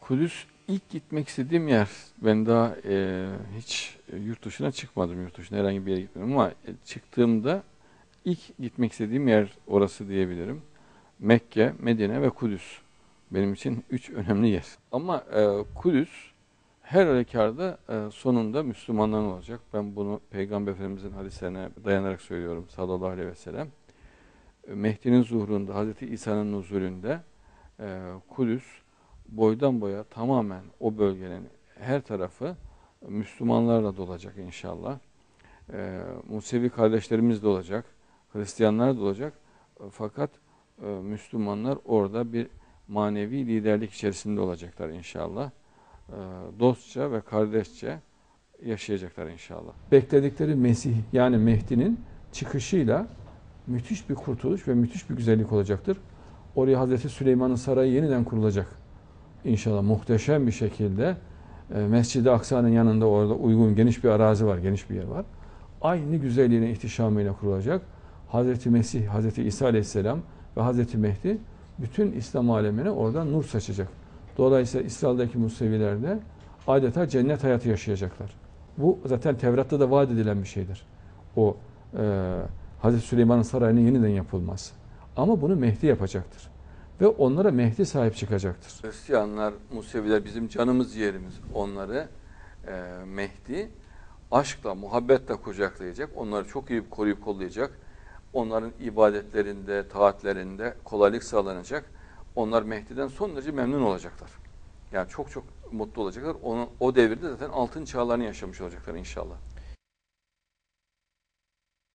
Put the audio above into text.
Kudüs ilk gitmek istediğim yer. Ben daha hiç yurt dışına çıkmadım. Yurt dışına herhangi bir yere gitmedim ama çıktığımda ilk gitmek istediğim yer orası diyebilirim. Mekke, Medine ve Kudüs. Benim için üç önemli yer. Ama Kudüs her halükarda sonunda Müslümanların olacak. Ben bunu Peygamber Efendimizin hadislerine dayanarak söylüyorum sallallahu aleyhi ve sellem. Mehdi'nin zuhurunda, Hazreti İsa'nın nuzulünde Kudüs boydan boya tamamen o bölgenin her tarafı Müslümanlarla dolacak inşallah. Musevi kardeşlerimiz de olacak, Hristiyanlar da olacak. Fakat Müslümanlar orada bir manevi liderlik içerisinde olacaklar inşallah. Dostça ve kardeşçe yaşayacaklar inşallah. Bekledikleri Mesih yani Mehdi'nin çıkışıyla müthiş bir kurtuluş ve müthiş bir güzellik olacaktır. Oraya Hazreti Süleyman'ın sarayı yeniden kurulacak. İnşallah muhteşem bir şekilde Mescid-i Aksa'nın yanında orada uygun geniş bir arazi var, geniş bir yer var. Aynı güzelliğine, ihtişamıyla kurulacak. Hazreti Mesih, Hazreti İsa Aleyhisselam ve Hazreti Mehdi bütün İslam alemine oradan nur saçacak. Dolayısıyla İsrail'deki Museviler de adeta cennet hayatı yaşayacaklar. Bu zaten Tevrat'ta da vaat edilen bir şeydir. O Hazreti Süleyman'ın sarayının yeniden yapılması. Ama bunu Mehdi yapacaktır. Ve onlara Mehdi sahip çıkacaktır. Hristiyanlar, Museviler bizim canımız ciğerimiz. Onları Mehdi aşkla, muhabbetle kucaklayacak. Onları çok iyi koruyup kollayacak. Onların ibadetlerinde, taatlerinde kolaylık sağlanacak. Onlar Mehdi'den son derece memnun olacaklar. Yani çok çok mutlu olacaklar. O devirde zaten altın çağlarını yaşamış olacaklar inşallah.